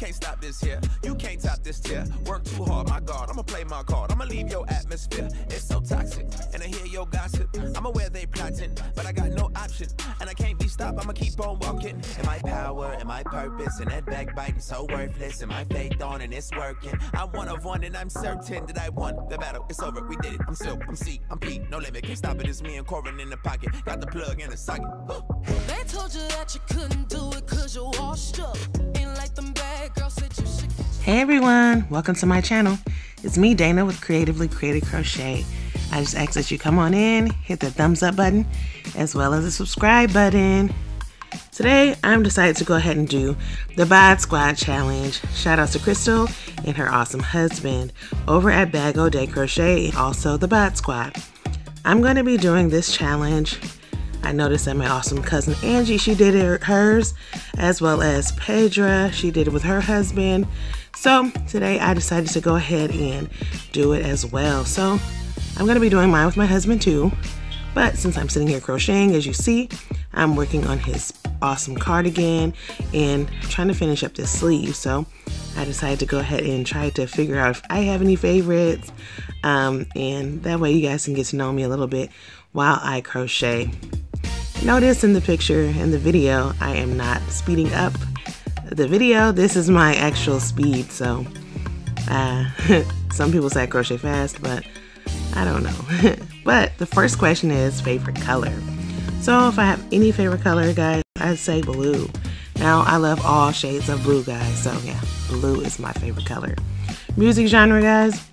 can't stop this here. You can't top this tier. Work too hard, my God. I'ma play my card. I'ma leave your atmosphere. It's so toxic. And I hear your gossip. I'm aware they plotting, but I got no option. And I can't be stopped. I'ma keep on walking. And my power and my purpose and that backbiting so worthless. And my faith on and it's working. I'm one of one and I'm certain that I won the battle. It's over. We did it. I'm Silk. I'm C. I'm P. No limit. Can't stop it. It's me and Corin in the pocket. Got the plug in the socket. They told you that you couldn't do it cause you're washed up. Ain't like them bad girls said you should. Hey everyone, welcome to my channel. It's me, Dana, with Creatively Created Crochet. I just ask that you come on in, hit the thumbs up button, as well as the subscribe button. Today, I'm decided to go ahead and do the Bod Squad Challenge. Shout out to Crystal and her awesome husband over at Bag O' Day Crochet, and also the Bod Squad. I'm going to be doing this challenge. I noticed that my awesome cousin Angie, she did hers, as well as Pedra, she did it with her husband. So today I decided to go ahead and do it as well. So I'm going to be doing mine with my husband too. But since I'm sitting here crocheting, as you see, I'm working on his awesome cardigan and trying to finish up this sleeve. So I decided to go ahead and try to figure out if I have any favorites. And that way you guys can get to know me a little bit while I crochet. Notice in the picture in the video, I am not speeding up the video. This is my actual speed. So some people say I crochet fast, but I don't know. But the first question is favorite color. So if I have any favorite color, guys, I'd say blue. Now I love all shades of blue, guys. So yeah, blue is my favorite color. Music genre, guys.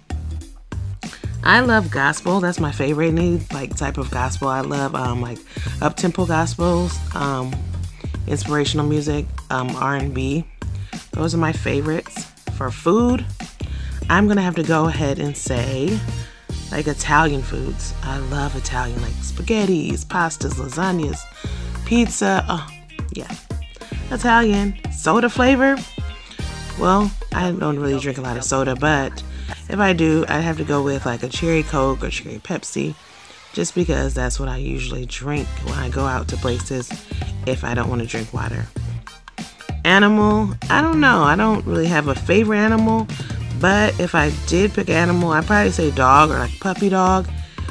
I love gospel. That's my favorite. Any like type of gospel. I love like up-tempo gospels, inspirational music, R&B. Those are my favorites. For food, I'm gonna have to go ahead and say like Italian foods. I love Italian, like spaghettis, pastas, lasagnas, pizza. Oh yeah, Italian. Soda flavor. Well, I don't really drink a lot of soda, but if I do, I'd have to go with like a cherry Coke or cherry Pepsi, just because that's what I usually drink when I go out to places if I don't want to drink water. Animal, I don't know. I don't really have a favorite animal, but if I did pick an animal, I'd probably say dog or like puppy dog.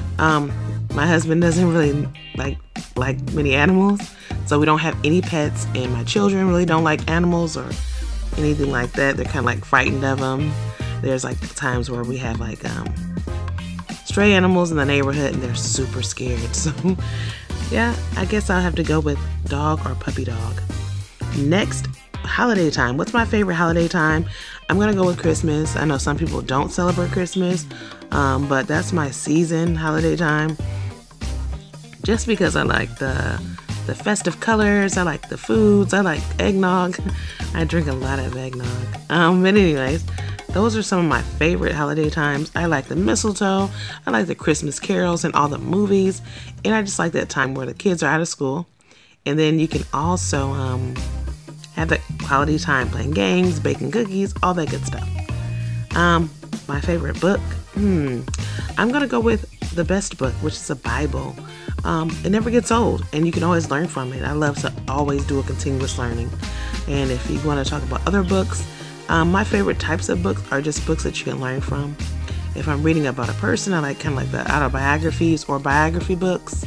My husband doesn't really like many animals, so we don't have any pets, and my children really don't like animals or anything like that. They're kind of like frightened of them. There's like times where we have like stray animals in the neighborhood and they're super scared. So yeah, I guess I'll have to go with dog or puppy dog. Next, holiday time. What's my favorite holiday time? I'm gonna go with Christmas. I know some people don't celebrate Christmas, but that's my season, holiday time. Just because I like the festive colors, I like the foods, I like eggnog. I drink a lot of eggnog. But anyways, those are some of my favorite holiday times. I like the mistletoe, I like the Christmas carols and all the movies, and I just like that time where the kids are out of school. And then you can also have that quality time playing games, baking cookies, all that good stuff. My favorite book, I'm gonna go with the best book, which is the Bible. It never gets old, and you can always learn from it. I love to always do a continuous learning. And if you want to talk about other books, my favorite types of books are just books that you can learn from. If I'm reading about a person, I like kind of like the autobiographies or biography books.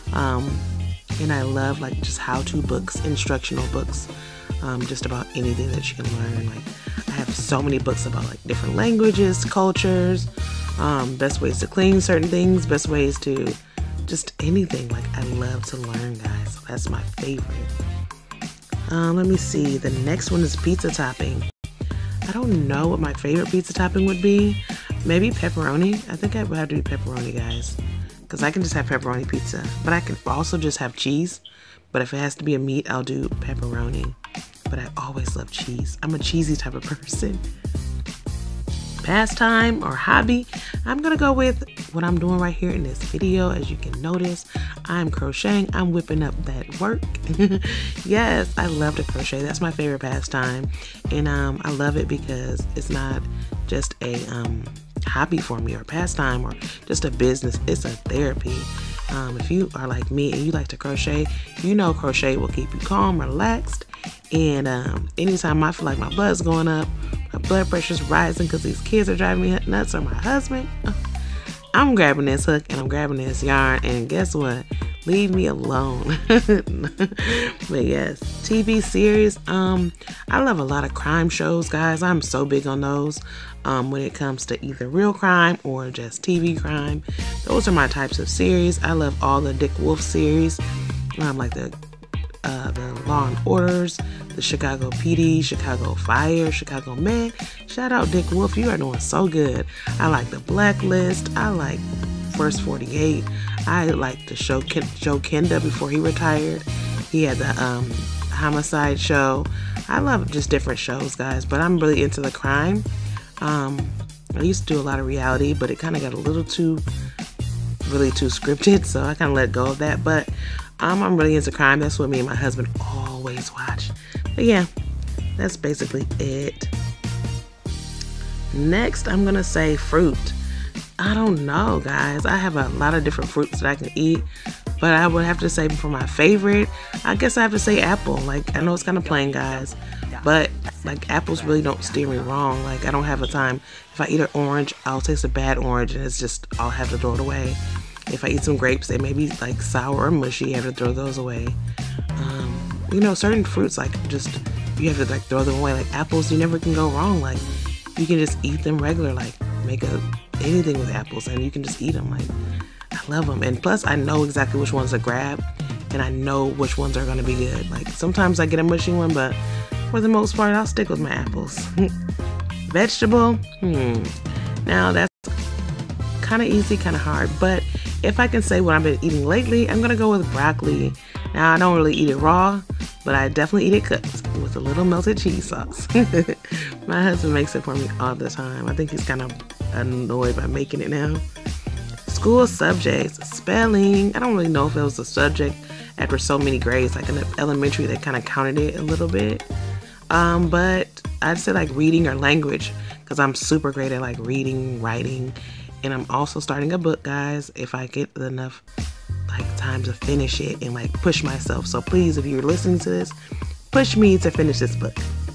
And I love like just how-to books, instructional books, just about anything that you can learn. Like I have so many books about like different languages, cultures, best ways to clean certain things, best ways to just anything. Like I love to learn, guys. So that's my favorite. Let me see. The next one is pizza topping. I don't know what my favorite pizza topping would be. Maybe pepperoni. I think I would have to do pepperoni, guys, because I can just have pepperoni pizza, but I can also just have cheese. But if it has to be a meat, I'll do pepperoni. But I always love cheese. I'm a cheesy type of person. Pastime or hobby, I'm gonna go with what I'm doing right here in this video. As you can notice, I'm crocheting. I'm whipping up that work. Yes, I love to crochet. That's my favorite pastime, and I love it because it's not just a hobby for me or pastime or just a business. It's a therapy, If you are like me and you like to crochet, you know crochet will keep you calm, relaxed. And anytime I feel like my blood's going up, my blood pressure's rising because these kids are driving me nuts, or my husband, I'm grabbing this hook and I'm grabbing this yarn, and guess what? Leave me alone. But yes, TV series. I love a lot of crime shows, guys. I'm so big on those. When it comes to either real crime or just TV crime, those are my types of series. I love all the Dick Wolf series, like the Law and Orders, the Chicago PD, Chicago Fire, Chicago Med. Shout out Dick Wolf, you are doing so good. I like the Blacklist. I like First 48. I like the show Joe Kenda before he retired. He had the Homicide show. I love just different shows, guys, but I'm really into the crime. I used to do a lot of reality, but it kind of got a little too scripted, so I kind of let go of that. But I'm really into crime. That's what me and my husband always watch. But yeah, that's basically it. Next, I'm gonna say fruit. I don't know, guys. I have a lot of different fruits that I can eat, but I would have to say for my favorite, I guess I have to say apple. Like, I know it's kind of plain, guys, but like apples really don't steer me wrong. Like, I don't have a time. If I eat an orange, I'll taste a bad orange and it's just, I'll have to throw it away. If I eat some grapes, they may be like sour or mushy. I have to throw those away. You know, certain fruits, like, just, you have to like throw them away. Like apples, you never can go wrong. Like, you can just eat them regular, like make anything with apples and you can just eat them. Like, I love them. And plus, I know exactly which ones to grab and I know which ones are going to be good. Like, sometimes I get a mushy one, but for the most part, I'll stick with my apples. Vegetable, now that's kind of easy, kind of hard, but if I can say what I've been eating lately, I'm gonna go with broccoli. Now, I don't really eat it raw, but I definitely eat it cooked with a little melted cheese sauce. My husband makes it for me all the time. I think he's kind of annoyed by making it now. School subjects, spelling. I don't really know if it was a subject after so many grades. Like in the elementary, they kind of counted it a little bit. But I'd say like reading or language, because I'm super great at like reading, writing, and I'm also starting a book, guys, if I get enough like time to finish it and like push myself. So please, if you're listening to this, push me to finish this book.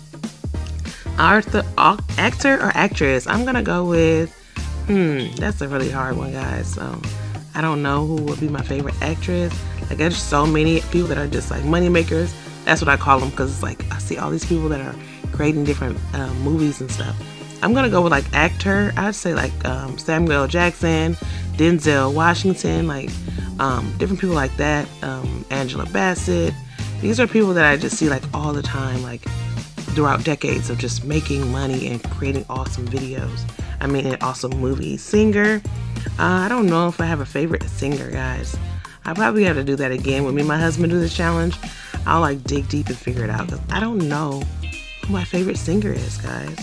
Actor or actress, I'm gonna go with that's a really hard one, guys. So I don't know who would be my favorite actress. Like, there's so many people that are just like money makers. That's what I call them, because it's like I see all these people that are creating different movies and stuff. I'm gonna go with like actor. I'd say like Samuel L. Jackson, Denzel Washington, like different people like that. Angela Bassett. These are people that I just see like all the time, like throughout decades of just making money and creating awesome videos. I mean, and awesome movies. Singer. I don't know if I have a favorite singer, guys. I probably have to do that again when me and my husband do this challenge. I'll like dig deep and figure it out, because I don't know who my favorite singer is, guys.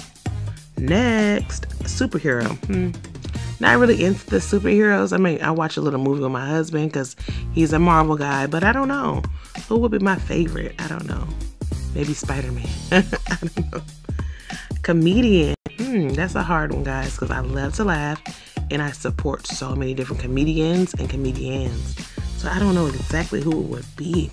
Next, superhero. Not really into the superheroes. I mean, I watch a little movie with my husband because he's a Marvel guy, but I don't know who would be my favorite. I don't know. Maybe Spider-Man. I don't know. Comedian. That's a hard one, guys, because I love to laugh and I support so many different comedians and comedians. So I don't know exactly who it would be.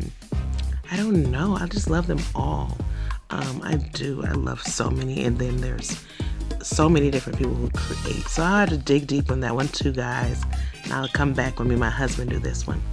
I don't know. I just love them all. I do. I love so many. And then there's so many different people who create. So I had to dig deep on that one too, guys. And I'll come back when me and my husband do this one.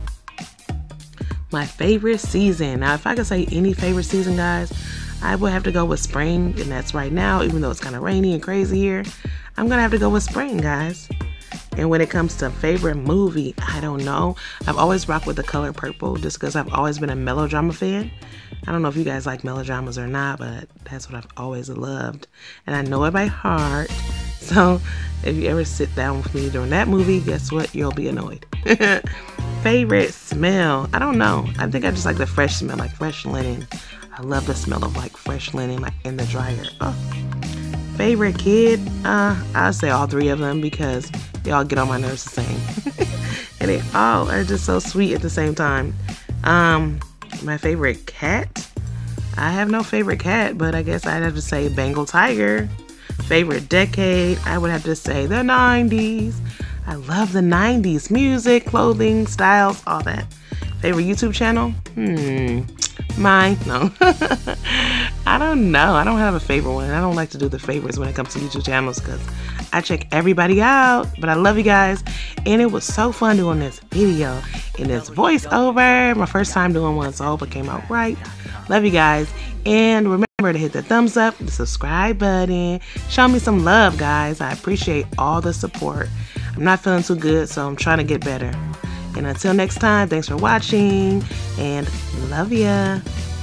My favorite season. Now, if I could say any favorite season, guys, I would have to go with spring. And that's right now, even though it's kind of rainy and crazy here. I'm going to have to go with spring, guys. And when it comes to favorite movie, I don't know. I've always rocked with The Color Purple just because I've always been a melodrama fan. I don't know if you guys like melodramas or not, but that's what I've always loved. And I know it by heart. So if you ever sit down with me during that movie, guess what? You'll be annoyed. Favorite smell? I don't know. I think I just like the fresh smell, like fresh linen. I love the smell of like fresh linen, like in the dryer. Oh. Favorite kid? I'll say all three of them because they all get on my nerves the same. And they all are just so sweet at the same time. My favorite cat? I have no favorite cat, but I guess I'd have to say Bengal Tiger. Favorite decade? I would have to say the 90s. I love the 90s music, clothing, styles, all that. Favorite YouTube channel? Mine? No. I don't know. I don't have a favorite one. I don't like to do the favorites when it comes to YouTube channels because I check everybody out. But I love you guys. And it was so fun doing this video and this voiceover. My first time doing one, so I hope it came out right. Love you guys. And remember to hit the thumbs up, the subscribe button. Show me some love, guys. I appreciate all the support. I'm not feeling too good, so I'm trying to get better. And until next time, thanks for watching and love ya.